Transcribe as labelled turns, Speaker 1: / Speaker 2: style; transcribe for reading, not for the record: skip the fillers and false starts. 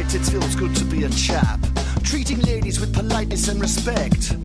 Speaker 1: it feels good to be a chap. Treating ladies with politeness and respect.